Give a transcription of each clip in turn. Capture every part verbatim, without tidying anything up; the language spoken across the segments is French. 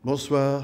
Bonsoir.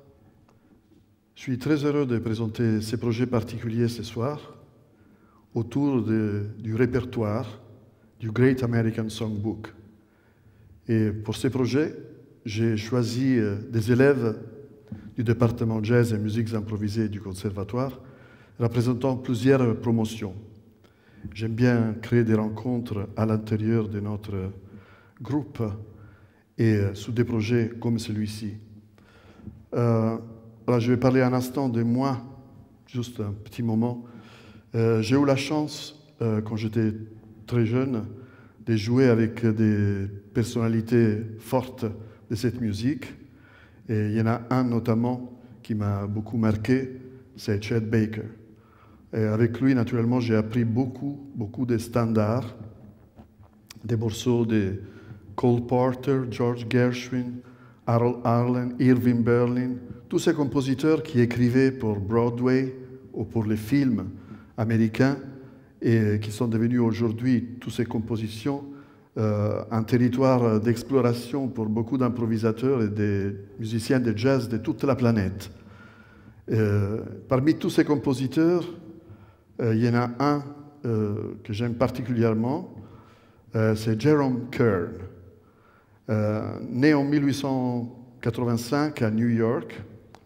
Je suis très heureux de présenter ces projets particuliers ce soir autour de, du répertoire du Great American Songbook. Et pour ces projets, j'ai choisi des élèves du département jazz et musiques improvisées du conservatoire, représentant plusieurs promotions. J'aime bien créer des rencontres à l'intérieur de notre groupe et sous des projets comme celui-ci. Euh, voilà, je vais parler un instant de moi, juste un petit moment. Euh, j'ai eu la chance, euh, quand j'étais très jeune, de jouer avec des personnalités fortes de cette musique. Et il y en a un notamment qui m'a beaucoup marqué, c'est Chet Baker. Et avec lui, naturellement, j'ai appris beaucoup, beaucoup de standards, des morceaux de Cole Porter, George Gershwin, Harold Arlen, Irving Berlin, tous ces compositeurs qui écrivaient pour Broadway ou pour les films américains et qui sont devenus aujourd'hui, toutes ces compositions, euh, un territoire d'exploration pour beaucoup d'improvisateurs et des musiciens de jazz de toute la planète. Euh, parmi tous ces compositeurs, euh, il y en a un euh, que j'aime particulièrement, euh, c'est Jerome Kern. Euh, né en mille huit cent quatre-vingt-cinq à New York,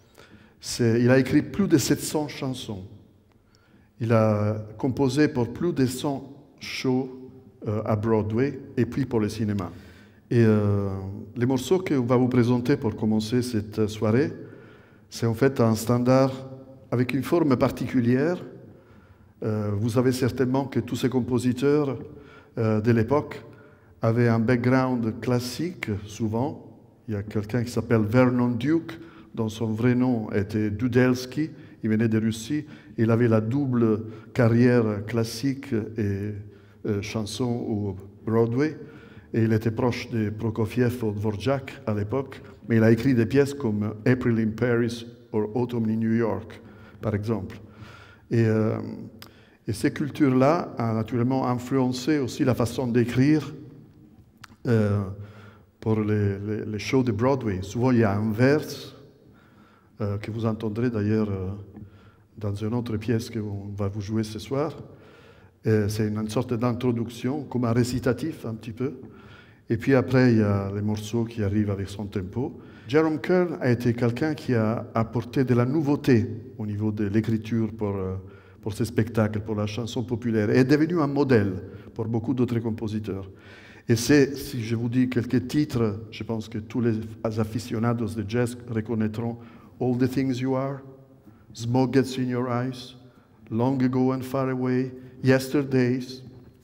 il a écrit plus de sept cents chansons. Il a composé pour plus de cent shows euh, à Broadway et puis pour le cinéma. Et euh, les morceaux qu'on va vous présenter pour commencer cette soirée, c'est en fait un standard avec une forme particulière. Euh, vous savez certainement que tous ces compositeurs euh, de l'époque avaient un background classique, souvent. Il y a quelqu'un qui s'appelle Vernon Duke, dont son vrai nom était Dudelsky, il venait de Russie. Il avait la double carrière classique et euh, chanson au Broadway. Et il était proche de Prokofiev ou Dvorak à l'époque. Mais il a écrit des pièces comme April in Paris ou Autumn in New York, par exemple. Et, euh, et ces cultures-là ont naturellement influencé aussi la façon d'écrire Euh, pour les, les, les shows de Broadway. Souvent, il y a un vers euh, que vous entendrez d'ailleurs euh, dans une autre pièce qu'on va vous jouer ce soir. C'est une sorte d'introduction, comme un récitatif un petit peu. Et puis après, il y a les morceaux qui arrivent avec son tempo. Jerome Kern a été quelqu'un qui a apporté de la nouveauté au niveau de l'écriture pour, euh, pour ces spectacles, pour la chanson populaire, et est devenu un modèle pour beaucoup d'autres compositeurs. Et c'est, si je vous dis quelques titres, je pense que tous les aficionados de jazz reconnaîtront All the Things You Are, Smoke Gets in Your Eyes, Long Ago and Far Away, Yesterdays.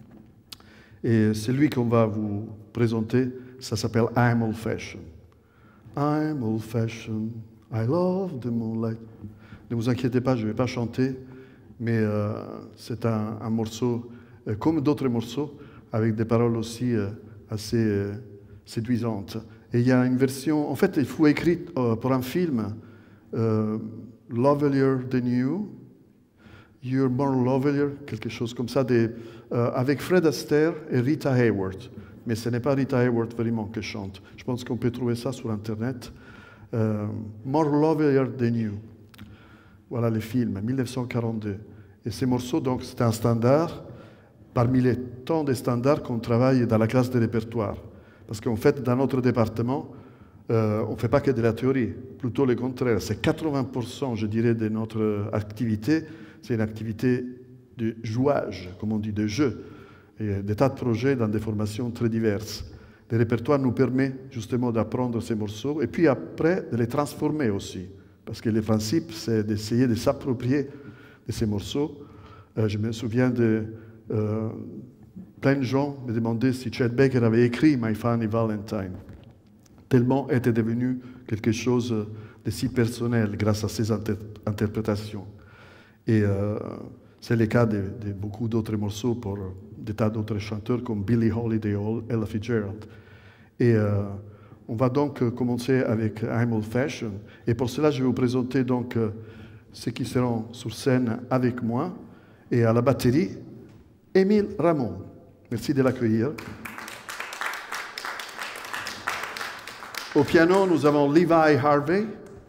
Et celui qu'on va vous présenter, ça s'appelle I'm Old Fashioned. I'm old fashioned, I love the moonlight. Ne vous inquiétez pas, je ne vais pas chanter, mais euh, c'est un, un morceau, euh, comme d'autres morceaux, avec des paroles aussi euh, assez euh, séduisantes. Et il y a une version, en fait, il faut écrire euh, pour un film, euh, Lovelier Than You, You're More Lovelier, quelque chose comme ça, des, euh, avec Fred Astaire et Rita Hayworth. Mais ce n'est pas Rita Hayworth vraiment qui chante. Je pense qu'on peut trouver ça sur Internet. Euh, More Lovelier Than You. Voilà le film, mille neuf cent quarante-deux. Et ces morceaux, donc, c'est un standard parmi les tant de standards qu'on travaille dans la classe de répertoire. Parce qu'en fait, dans notre département, euh, on ne fait pas que de la théorie, plutôt le contraire. C'est quatre-vingts pour cent, je dirais, de notre activité, c'est une activité de jouage, comme on dit, de jeu, et des tas de projets dans des formations très diverses. Le répertoire nous permet justement d'apprendre ces morceaux, et puis après, de les transformer aussi. Parce que le principe, c'est d'essayer de s'approprier de ces morceaux. Euh, je me souviens de Euh, plein de gens me demandaient si Chet Baker avait écrit My Funny Valentine, tellement était devenu quelque chose de si personnel grâce à ses inter interprétations. Et euh, c'est le cas de, de beaucoup d'autres morceaux pour des tas d'autres chanteurs comme Billie Holiday ou Ella Fitzgerald. Et euh, on va donc commencer avec I'm Old Fashioned. Et pour cela, je vais vous présenter donc euh, ceux qui seront sur scène avec moi. Et à la batterie, Émile Ramon. Merci de l'accueillir. Au piano, nous avons Levi Harvey.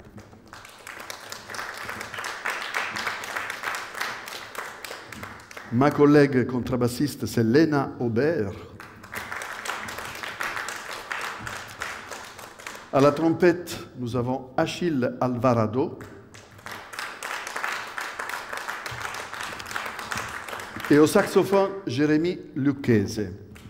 Ma collègue contrebassiste, c'est Lena Aubert. À la trompette, nous avons Achille Alvarado. Et au saxophone, Jérémy Lucchese.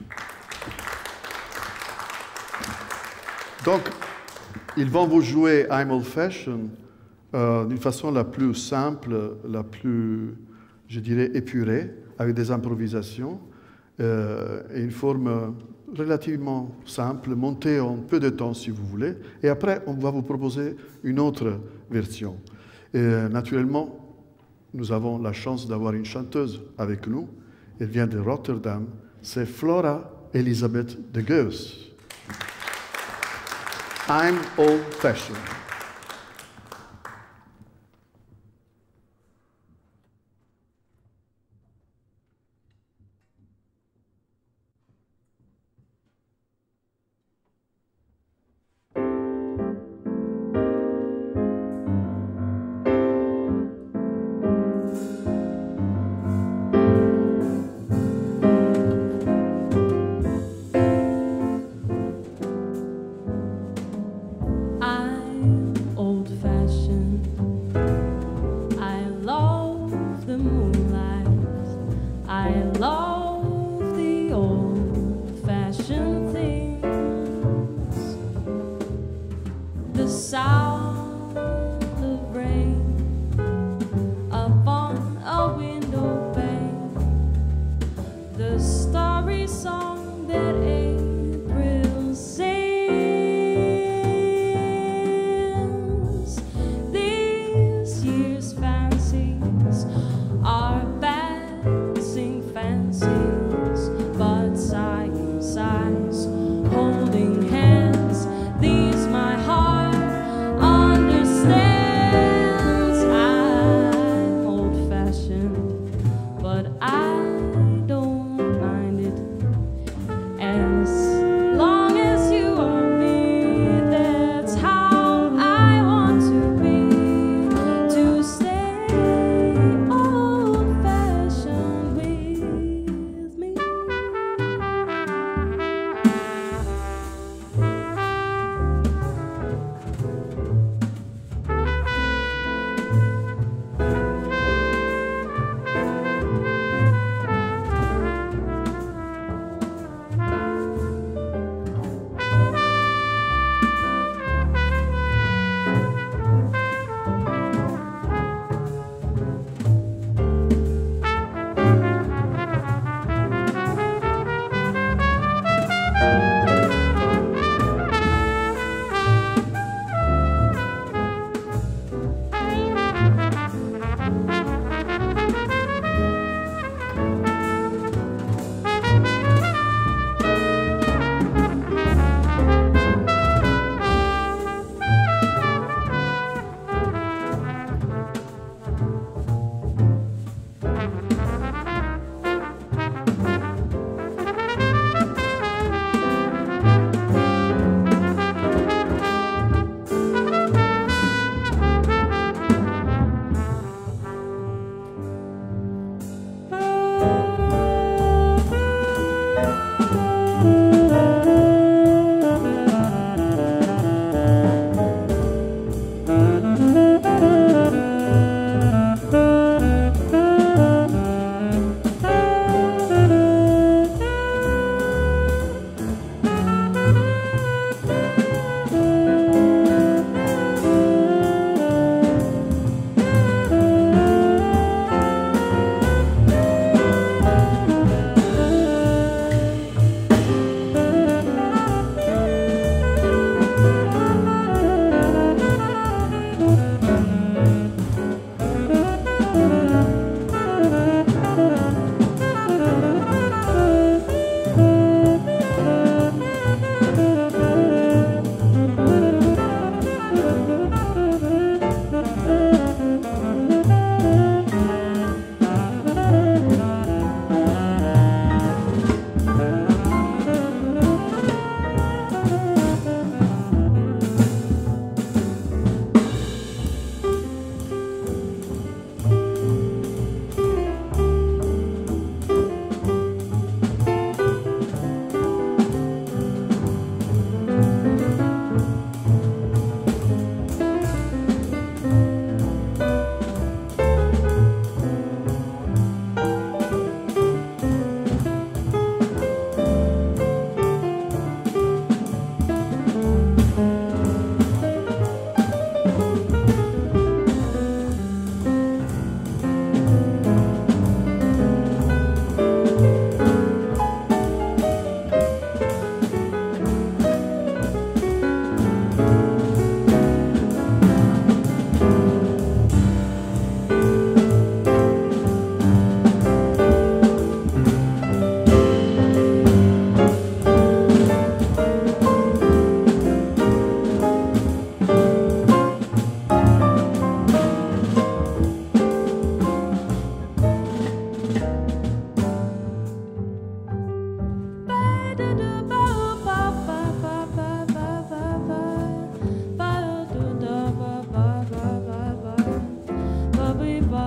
Donc, ils vont vous jouer I'm Old Fashioned euh, d'une façon la plus simple, la plus, je dirais, épurée, avec des improvisations euh, et une forme relativement simple, montée en peu de temps si vous voulez. Et après, on va vous proposer une autre version. Et, euh, naturellement, nous avons la chance d'avoir une chanteuse avec nous. Elle vient de Rotterdam. C'est Flora Elisabeth de Geus. I'm old-fashioned. I'm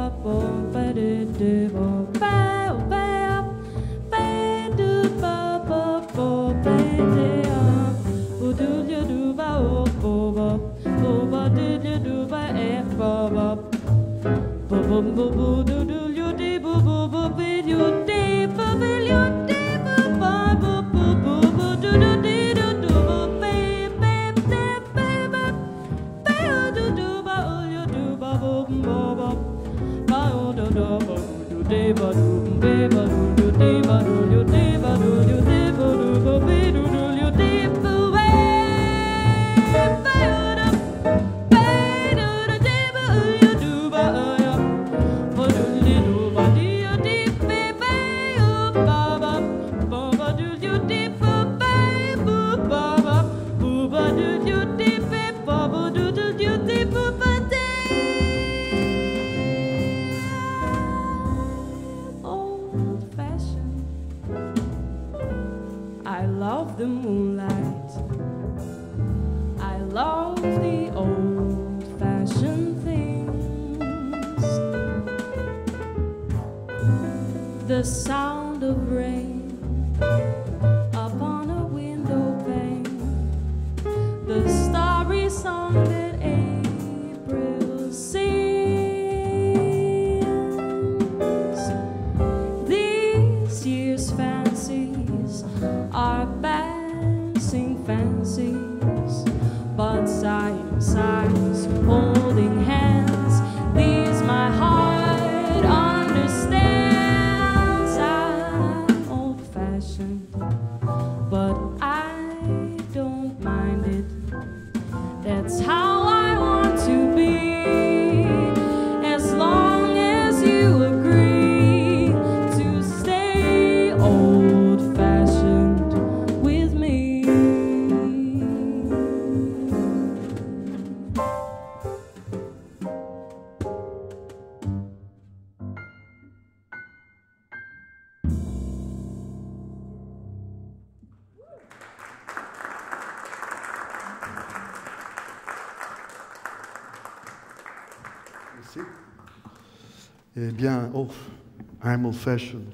Eh bien, oh, I'm old fashioned.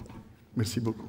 Merci beaucoup.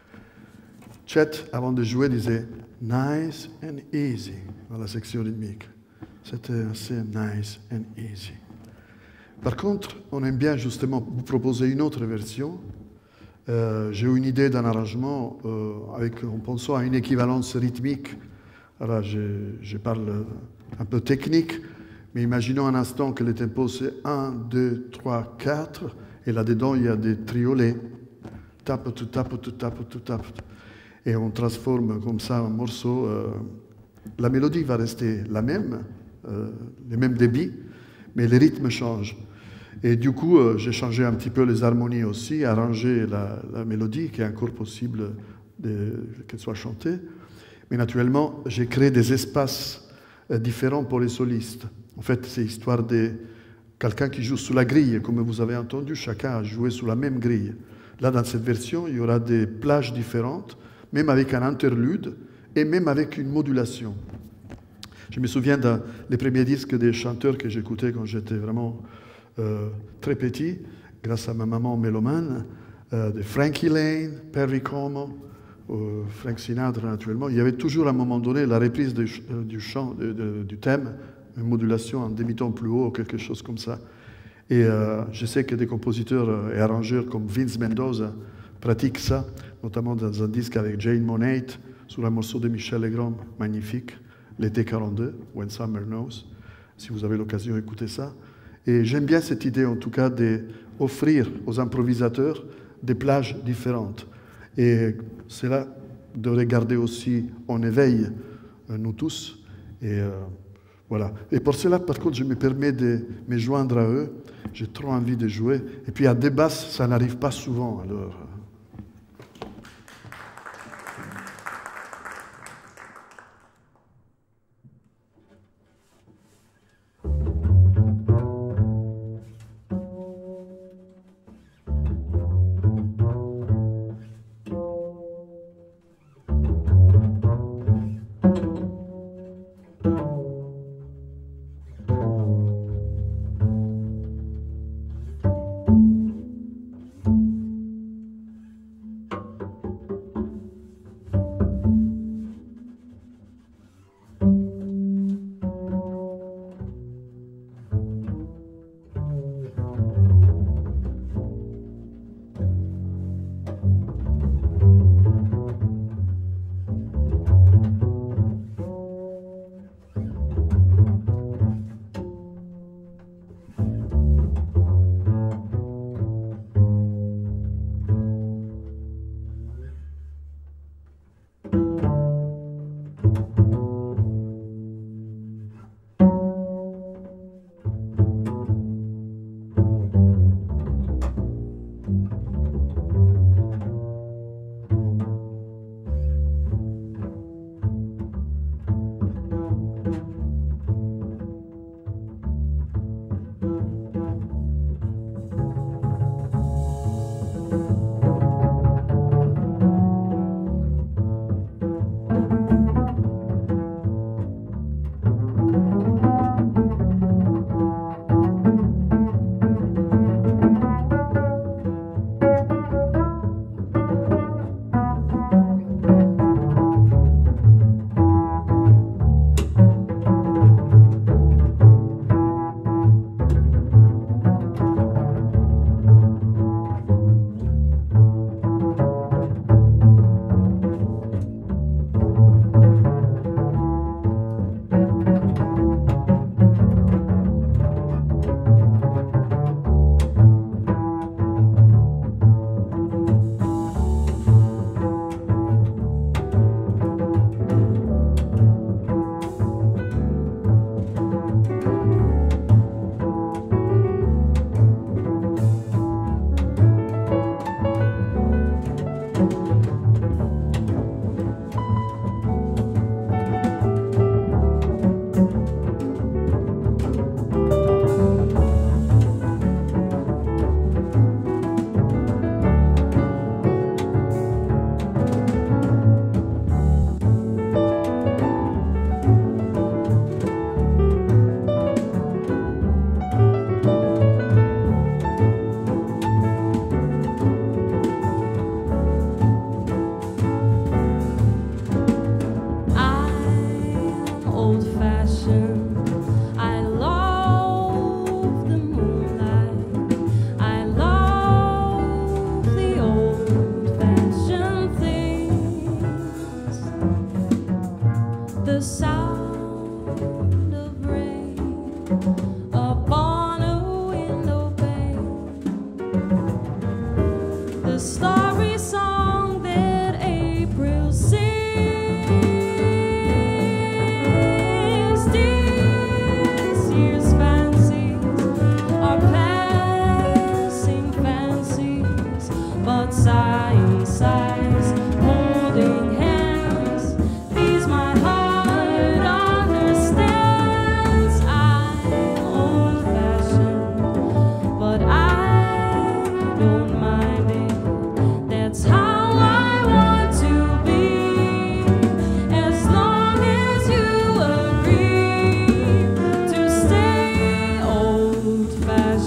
Chet, avant de jouer, disait nice and easy dans la section rythmique. C'était assez nice and easy. Par contre, on aime bien justement vous proposer une autre version. Euh, J'ai eu une idée d'un arrangement euh, avec, en pensant à une équivalence rythmique. Alors, je, je parle un peu technique. Mais imaginons un instant que le tempo c'est un, deux, trois, quatre, et là-dedans il y a des triolets. Tape, tu tape, tu tape, tu tape. Et on transforme comme ça un morceau. Euh, la mélodie va rester la même, euh, les mêmes débits, mais les rythmes changent. Et du coup, euh, j'ai changé un petit peu les harmonies aussi, arrangé la, la mélodie, qui est encore possible qu'elle soit chantée. Mais naturellement, j'ai créé des espaces euh, différents pour les solistes. En fait, c'est l'histoire de quelqu'un qui joue sous la grille. Comme vous avez entendu, chacun a joué sous la même grille. Là, dans cette version, il y aura des plages différentes, même avec un interlude et même avec une modulation. Je me souviens des premiers disques des chanteurs que j'écoutais quand j'étais vraiment euh, très petit, grâce à ma maman mélomane, euh, de Frankie Lane, Perry Como, euh, Frank Sinatra naturellement. Il y avait toujours à un moment donné la reprise de, euh, du chant, de, de, du thème, une modulation en demi-ton plus haut ou quelque chose comme ça. Et euh, je sais que des compositeurs et arrangeurs comme Vince Mendoza pratiquent ça, notamment dans un disque avec Jane Monet, sur un morceau de Michel Legrand, magnifique, l'été quarante-deux, When Summer Knows, si vous avez l'occasion d'écouter ça. Et j'aime bien cette idée, en tout cas, d'offrir aux improvisateurs des plages différentes. Et cela devrait garder aussi en éveil euh, nous tous. Et euh, voilà. Et pour cela, par contre, je me permets de me joindre à eux. J'ai trop envie de jouer. Et puis à des basses, ça n'arrive pas souvent. Alors,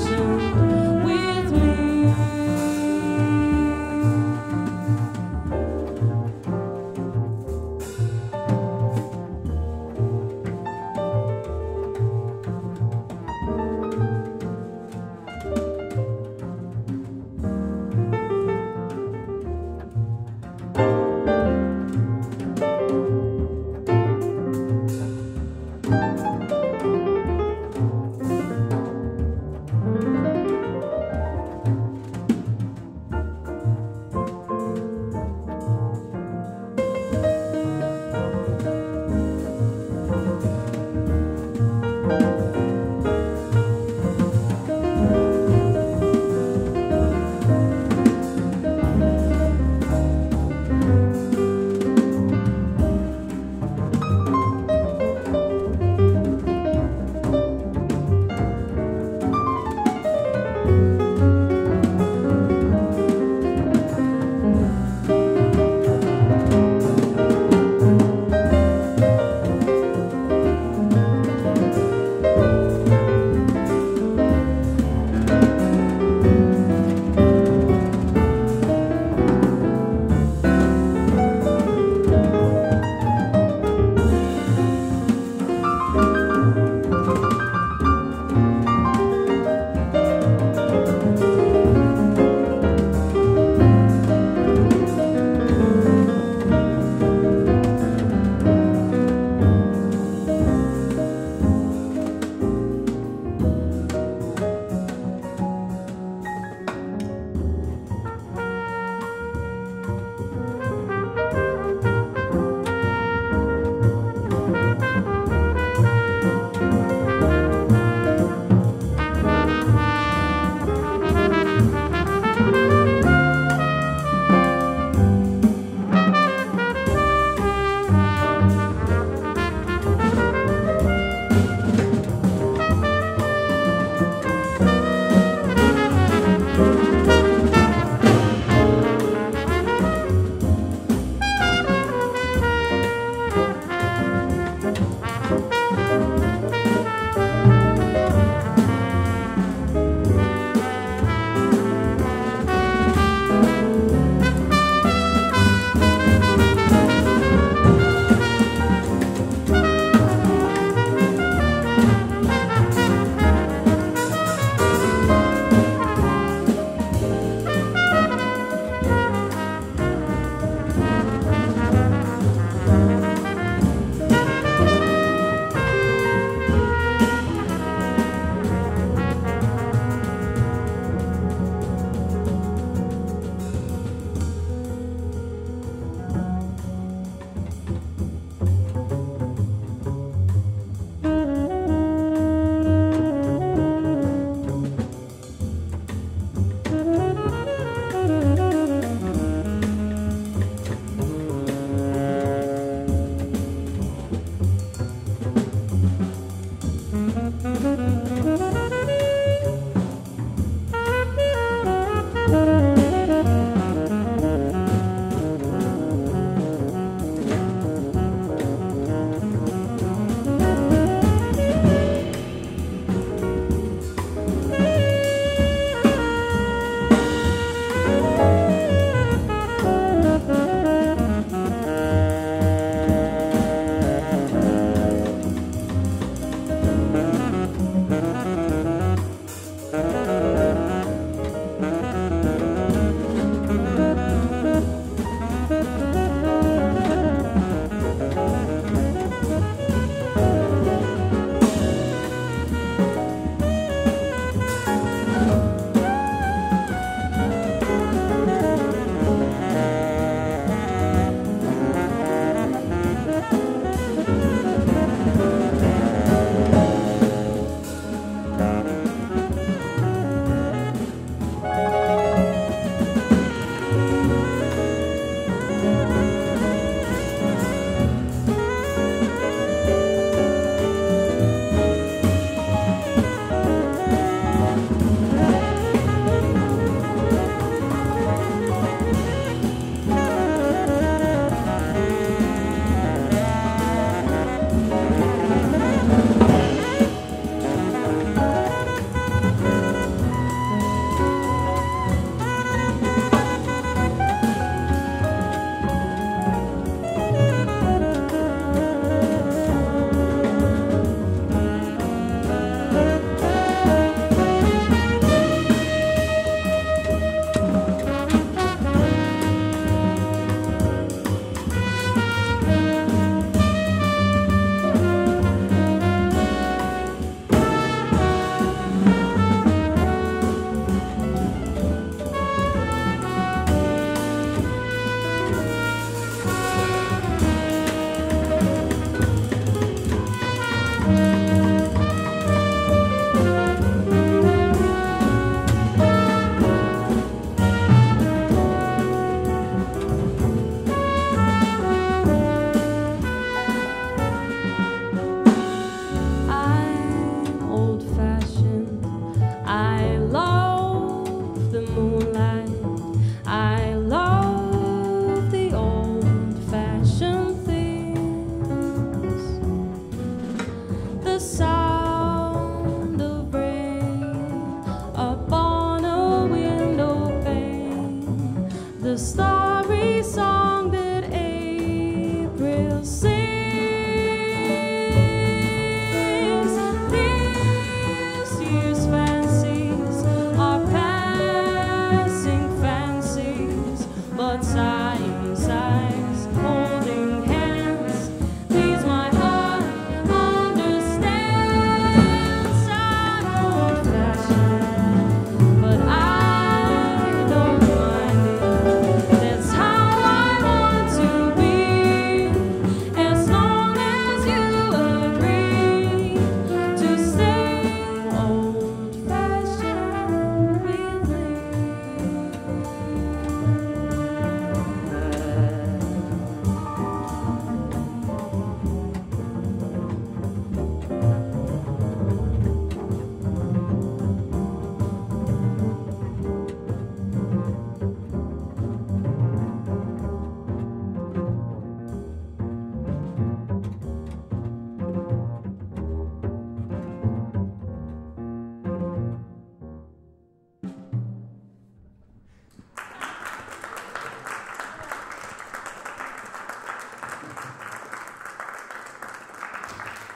Thank you.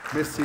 Merci.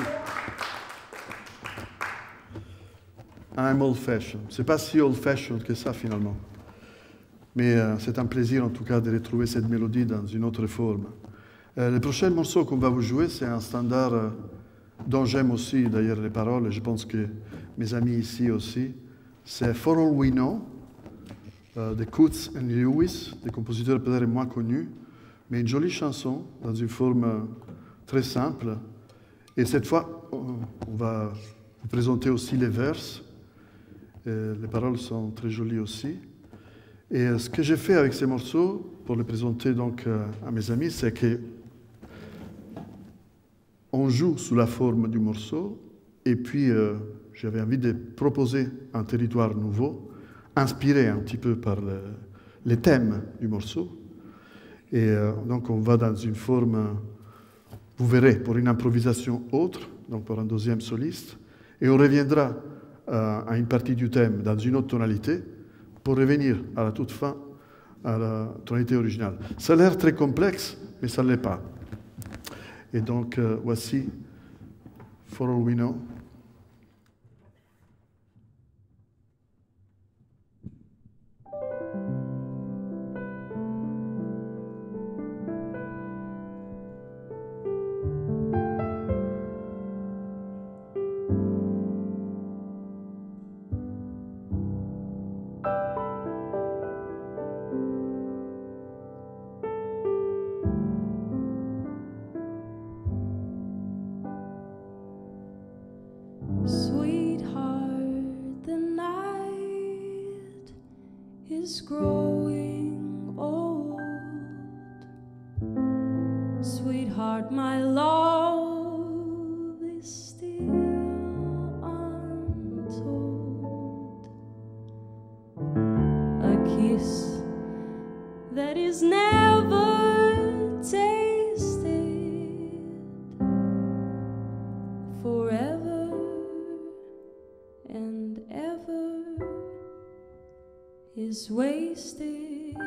I'm old-fashioned. C'est pas si old-fashioned que ça finalement. Mais euh, c'est un plaisir en tout cas de retrouver cette mélodie dans une autre forme. Euh, le prochain morceau qu'on va vous jouer, c'est un standard euh, dont j'aime aussi d'ailleurs les paroles, et je pense que mes amis ici aussi. C'est For All We Know, euh, de Coates and Lewis, des compositeurs peut-être moins connus, mais une jolie chanson dans une forme euh, très simple. Et cette fois, on va vous présenter aussi les vers. Et les paroles sont très jolies aussi. Et ce que j'ai fait avec ces morceaux, pour les présenter donc à mes amis, c'est que on joue sous la forme du morceau, et puis euh, j'avais envie de proposer un territoire nouveau, inspiré un petit peu par le, les thèmes du morceau. Et euh, donc on va dans une forme, vous verrez, pour une improvisation autre, donc pour un deuxième soliste, et on reviendra euh, à une partie du thème dans une autre tonalité, pour revenir à la toute fin à la tonalité originale. Ça a l'air très complexe, mais ça ne l'est pas. Et donc, euh, voici For All We Know. Is growing old, sweetheart, my love is still untold. A kiss that is never tasted, forever and ever is wasted.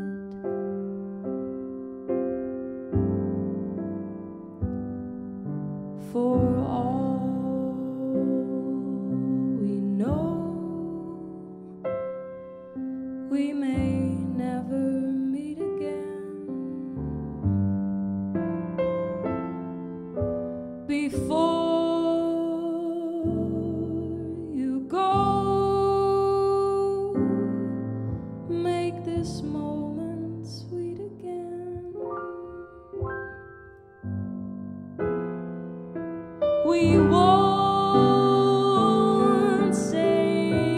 For all we know, we may never meet again. Before you go, make this moment sweet again. We won't say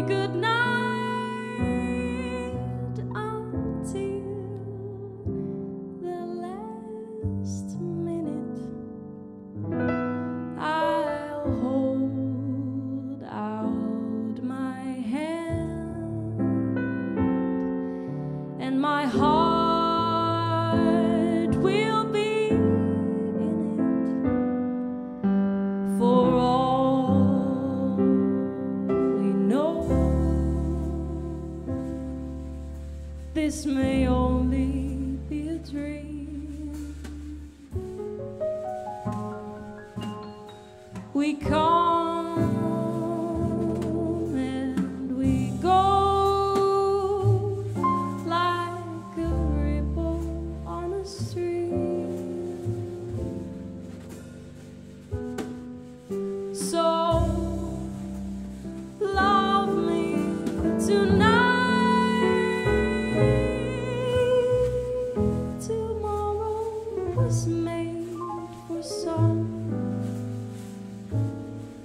goodnight until the last minute. I'll hold out my hand, and my heart will be in it. For all we know, this may only be a dream. We come and we go like a ripple on a stream. So love me tonight. Tomorrow was made for some.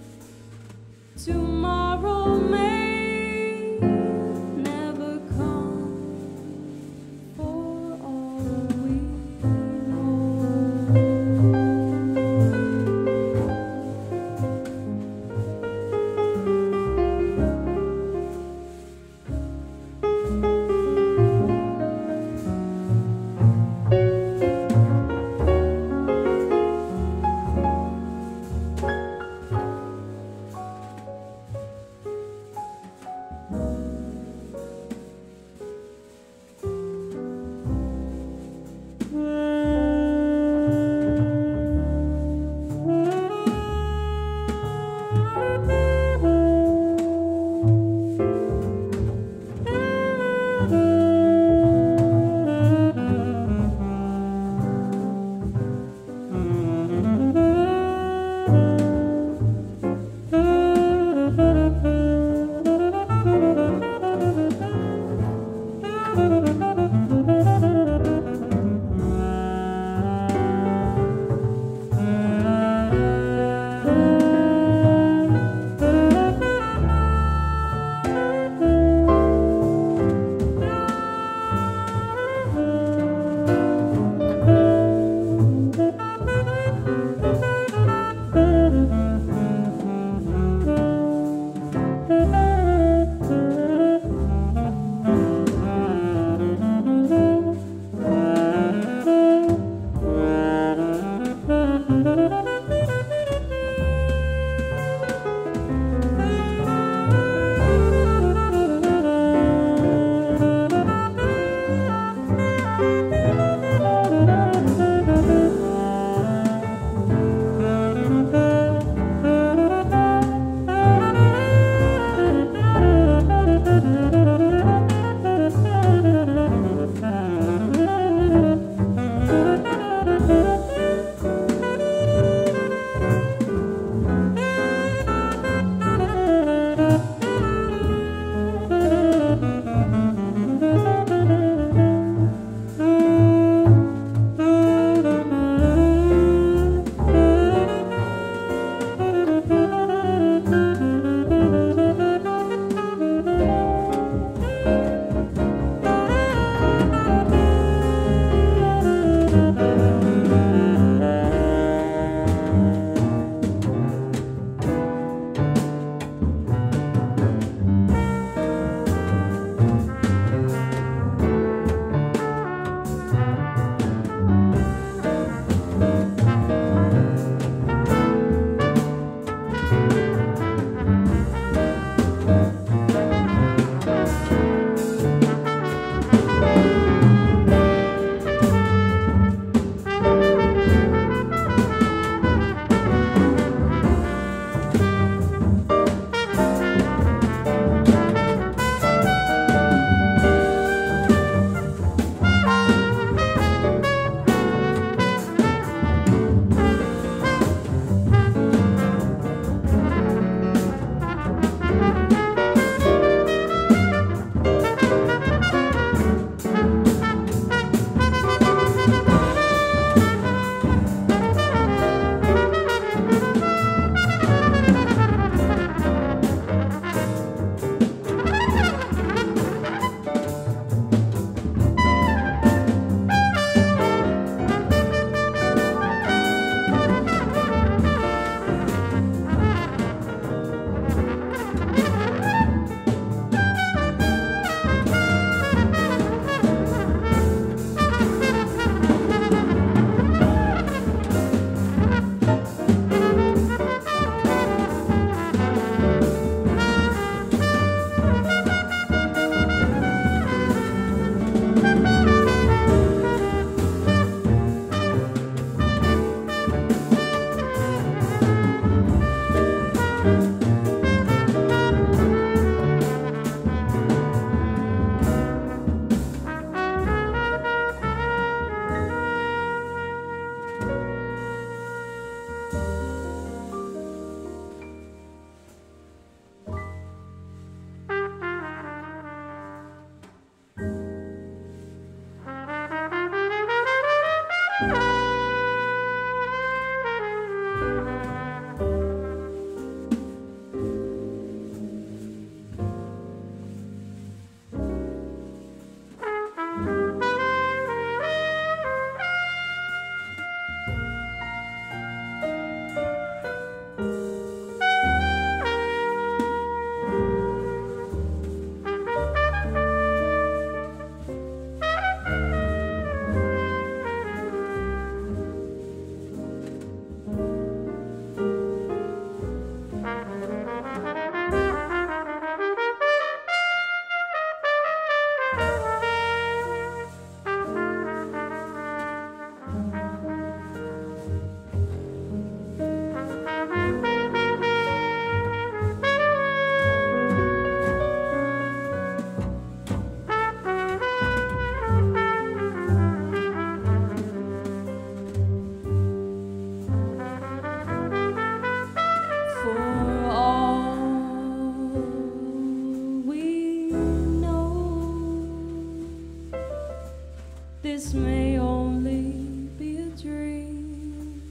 this may only be a dream.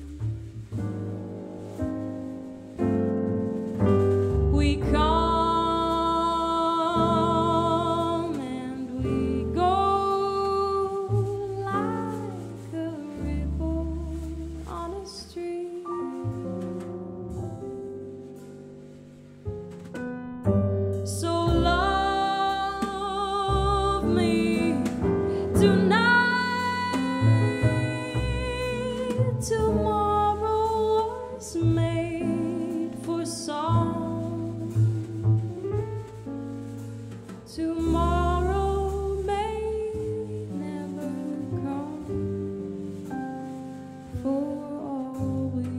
We come and we go like a ripple on a stream. So love me tonight. Tomorrow was made for song. Tomorrow may never come. For all we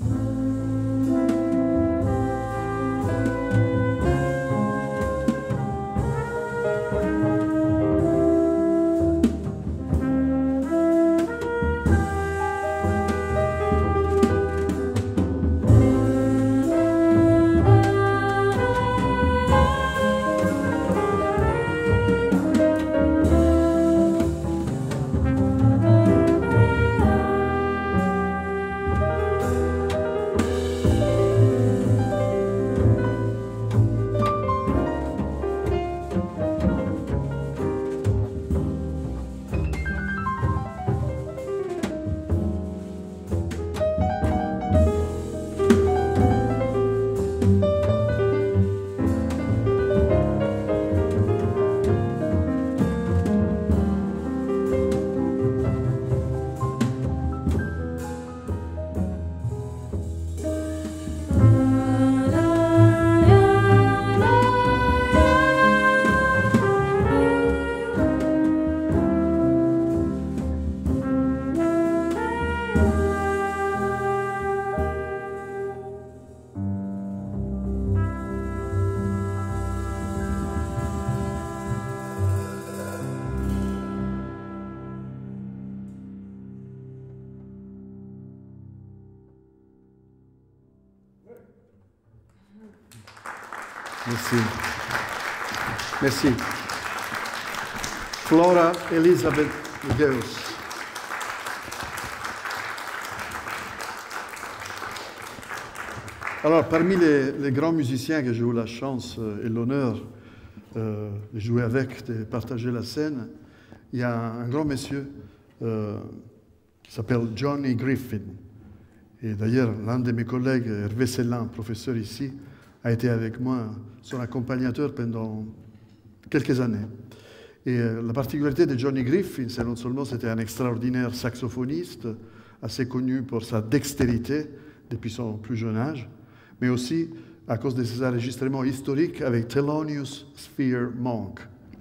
Merci. Merci. Flora Elizabeth Geus. Alors, parmi les, les grands musiciens que j'ai eu la chance euh, et l'honneur euh, de jouer avec, de partager la scène, il y a un, un grand monsieur euh, qui s'appelle Johnny Griffin. Et d'ailleurs, l'un de mes collègues, Hervé Cellin, professeur ici, a été avec moi son accompagnateur pendant quelques années. Et euh, la particularité de Johnny Griffin, c'est non seulement c'était un extraordinaire saxophoniste, assez connu pour sa dextérité depuis son plus jeune âge, mais aussi à cause de ses enregistrements historiques avec Thelonious Sphere Monk.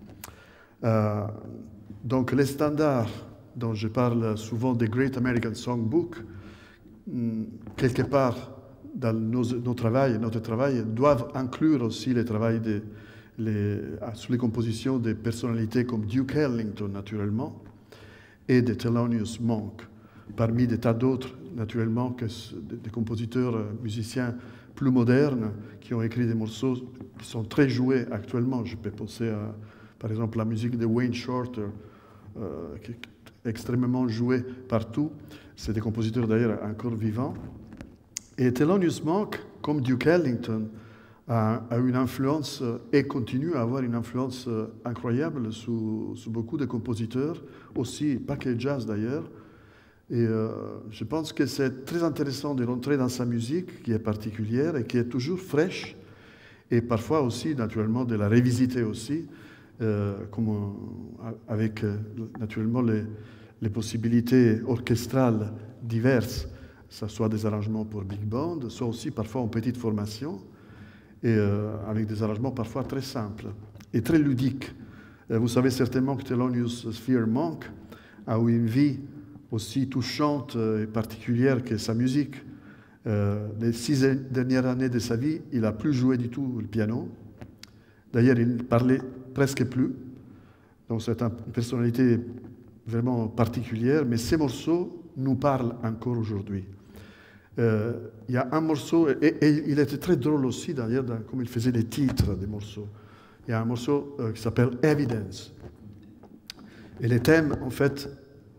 Euh, donc les standards dont je parle souvent des Great American Songbook, quelque part dans nos, nos travails, notre travail, doivent inclure aussi les travaux de, les, sur les compositions de personnalités comme Duke Ellington, naturellement, et de Thelonious Monk, parmi des tas d'autres, naturellement, que des compositeurs, musiciens plus modernes qui ont écrit des morceaux qui sont très joués actuellement. Je peux penser à, par exemple, la musique de Wayne Shorter, euh, qui est extrêmement jouée partout. C'est des compositeurs d'ailleurs encore vivants. Et Thelonious Monk, comme Duke Ellington, a, a une influence et continue à avoir une influence incroyable sur, sur beaucoup de compositeurs, aussi, pas que jazz d'ailleurs. Et euh, je pense que c'est très intéressant de rentrer dans sa musique, qui est particulière et qui est toujours fraîche, et parfois aussi, naturellement, de la révisiter aussi, euh, comme, euh, avec, euh, naturellement, les, les possibilités orchestrales diverses, ça soit des arrangements pour big band, soit aussi parfois en petite formation, et euh, avec des arrangements parfois très simples et très ludiques. Euh, vous savez certainement que Thelonious Sphere Monk a eu une vie aussi touchante et particulière que sa musique. Euh, les six dernières années de sa vie, il n'a plus joué du tout le piano. D'ailleurs, il ne parlait presque plus. Donc c'est une personnalité vraiment particulière, mais ces morceaux nous parlent encore aujourd'hui. Euh, il y a un morceau, et, et il était très drôle aussi d'ailleurs, comme il faisait les titres des morceaux. Il y a un morceau euh, qui s'appelle Evidence. Et les thèmes, en fait,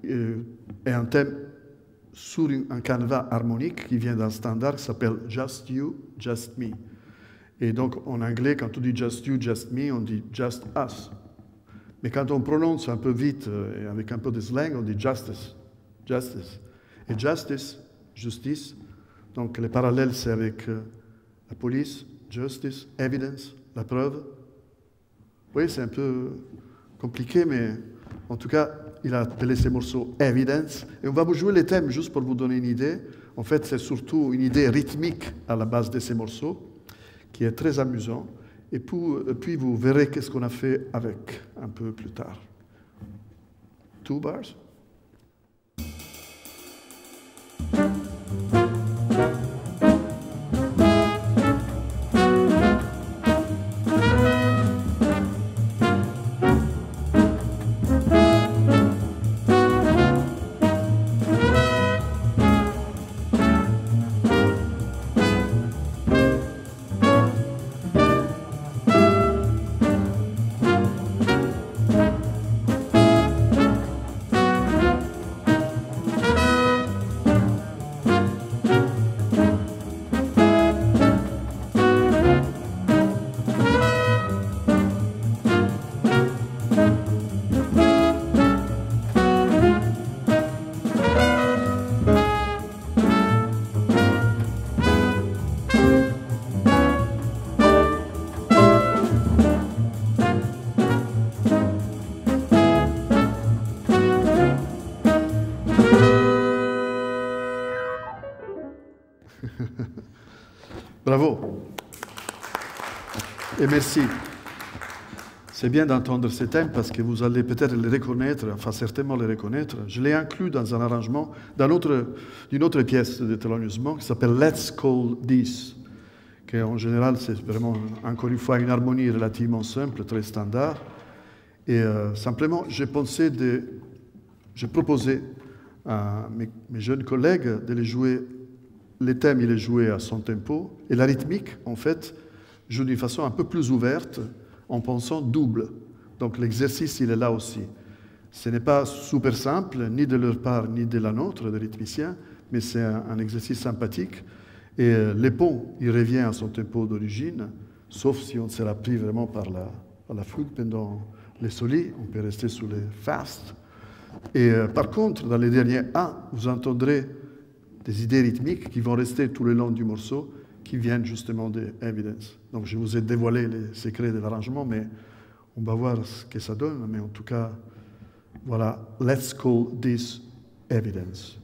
euh, est un thème sur une- un canevas harmonique qui vient d'un standard qui s'appelle Just You, Just Me. Et donc en anglais, quand on dit Just You, Just Me, on dit Just Us. Mais quand on prononce un peu vite euh, et avec un peu de slang, on dit Justice, Justice. Et Justice, justice, donc les parallèles c'est avec euh, la police, Justice, Evidence, la preuve. Oui, c'est un peu compliqué, mais en tout cas, il a appelé ces morceaux Evidence. Et on va vous jouer les thèmes juste pour vous donner une idée. En fait, c'est surtout une idée rythmique à la base de ces morceaux, qui est très amusant. Et puis, puis vous verrez qu'est-ce qu'on a fait avec un peu plus tard. Two bars. Bravo. Et merci. C'est bien d'entendre ces thèmes parce que vous allez peut-être les reconnaître, enfin certainement les reconnaître. Je l'ai inclus dans un arrangement d'une autre, autre pièce de Thelonious Monk qui s'appelle Let's Call This, qui en général c'est vraiment, encore une fois, une harmonie relativement simple, très standard. Et euh, simplement, j'ai pensé de... J'ai proposé à mes, mes jeunes collègues de les jouer. Les thèmes, il est joué à son tempo. Et la rythmique, en fait, joue d'une façon un peu plus ouverte, en pensant double. Donc l'exercice, il est là aussi. Ce n'est pas super simple, ni de leur part, ni de la nôtre, des rythmiciens, mais c'est un, un exercice sympathique. Et euh, les ponts, il revient à son tempo d'origine, sauf si on sera pris vraiment par la, par la foule pendant les solis, on peut rester sous les fast. Et euh, par contre, dans les derniers A, vous entendrez des idées rythmiques qui vont rester tout le long du morceau, qui viennent justement de Evidence. Donc je vous ai dévoilé les secrets de l'arrangement, mais on va voir ce que ça donne. Mais en tout cas, voilà, let's call this Evidence.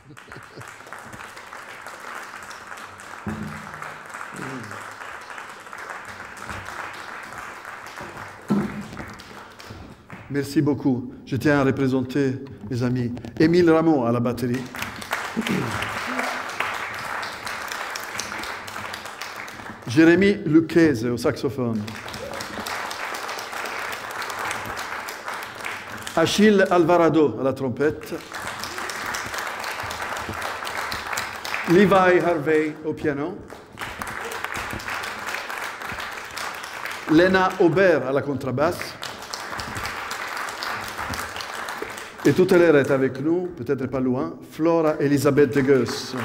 Merci beaucoup. Je tiens à représenter mes amis. Émile Rameau à la batterie. Jérémy Lucchese au saxophone. Achille Alvarado à la trompette. Levi Harvey au piano. Lena Aubert à la contrebasse. Et tout à l'heure est avec nous, peut-être pas loin, Flora Elisabeth de Goes.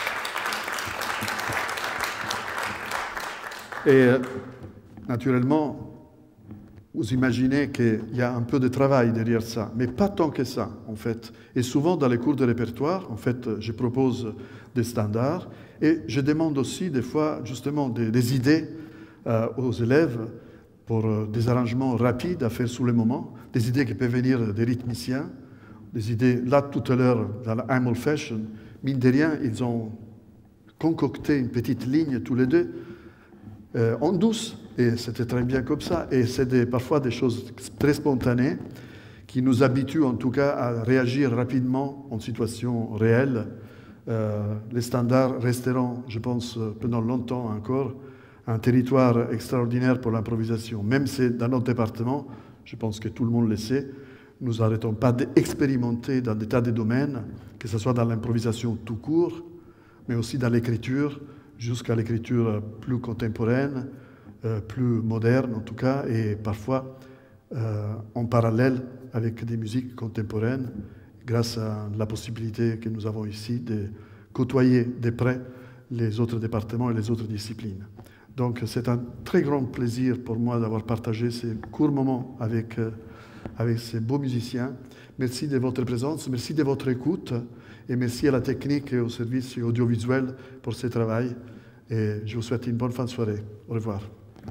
Et euh, naturellement, vous imaginez qu'il y a un peu de travail derrière ça, mais pas tant que ça, en fait. Et souvent, dans les cours de répertoire, en fait, je propose des standards et je demande aussi, des fois, justement, des, des idées euh, aux élèves pour euh, des arrangements rapides à faire sous le moment, des idées qui peuvent venir des rythmiciens, des idées. Là, tout à l'heure, dans la I'm Old Fashioned, mine de rien, ils ont concocté une petite ligne tous les deux, euh, en douce, et c'était très bien comme ça. Et c'est des, parfois des choses très spontanées qui nous habituent en tout cas à réagir rapidement en situation réelle. Euh, les standards resteront, je pense, pendant longtemps encore, un territoire extraordinaire pour l'improvisation. Même si dans notre département, je pense que tout le monde le sait, nous n'arrêtons pas d'expérimenter dans des tas de domaines, que ce soit dans l'improvisation tout court, mais aussi dans l'écriture, jusqu'à l'écriture plus contemporaine, euh, plus moderne en tout cas, et parfois euh, en parallèle avec des musiques contemporaines, grâce à la possibilité que nous avons ici de côtoyer de près les autres départements et les autres disciplines. Donc c'est un très grand plaisir pour moi d'avoir partagé ces courts moments avec euh, avec ces beaux musiciens. Merci de votre présence, merci de votre écoute et merci à la technique et au service audiovisuel pour ce travail. Et je vous souhaite une bonne fin de soirée. Au revoir.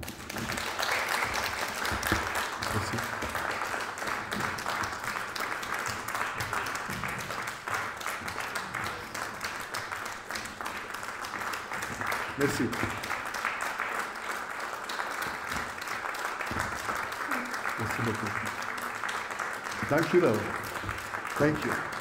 Merci. Merci. Merci beaucoup. Thank you, though. Thank you.